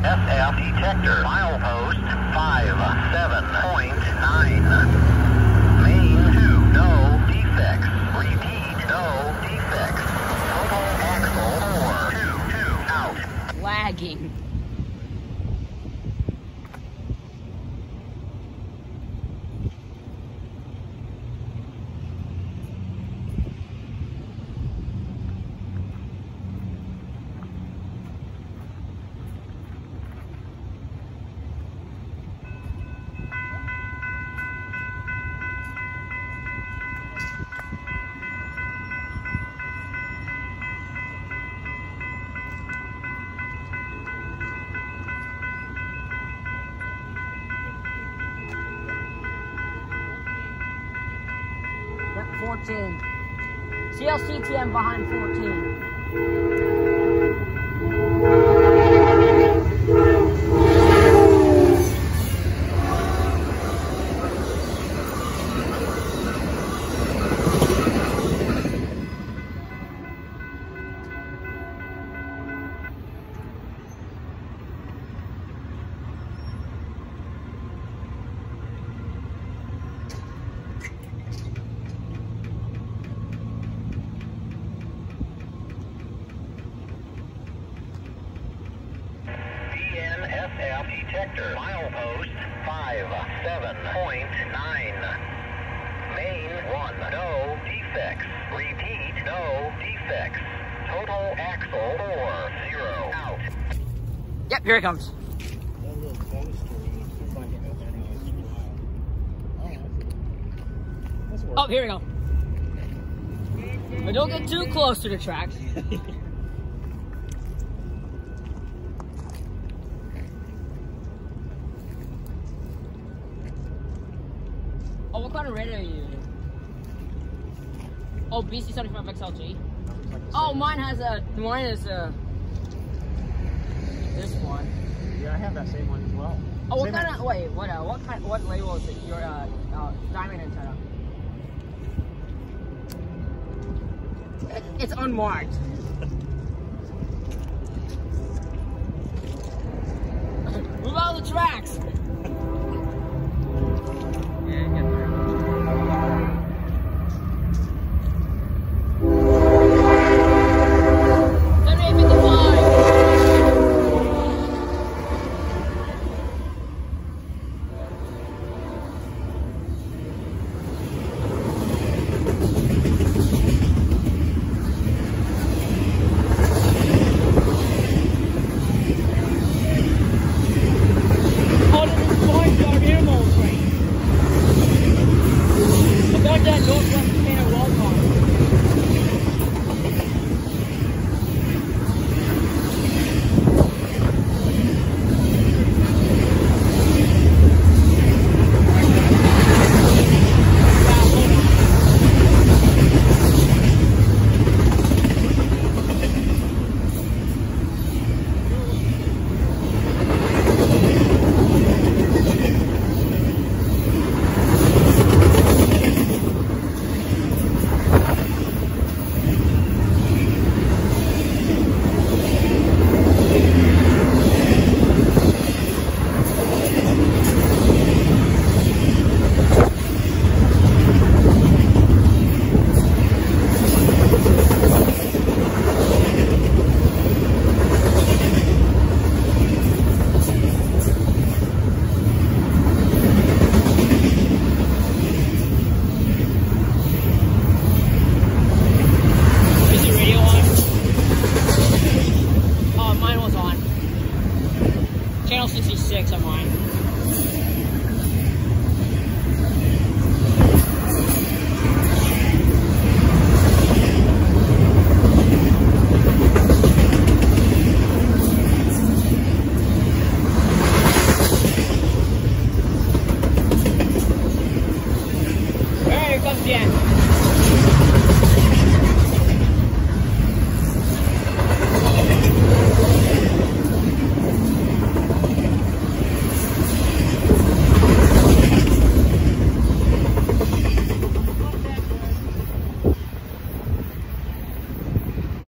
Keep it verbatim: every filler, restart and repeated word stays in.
F F detector. Milepost five seven point nine. Main two, no defects. Repeat, no defects. Total axle four two two out. Lagging. fourteen. C L C T M behind fourteen. F F detector. Milepost five seven point nine. Main one, no defects. Repeat, no defects. Total axle four zero out. Yep, here it comes. Oh, here we go. But don't get too close to the tracks. Oh, what kind of radio are you using? Oh, B C seventy-five X L G. Oh, mine has a. Mine is a. This one. Yeah, I have that same one as well. Oh, what same kind X. of? Wait, what? Uh, what kind? What label is it? Your uh, uh, diamond antenna. It, it's unmarked. Move out of the tracks. Channel sixty-six on mine.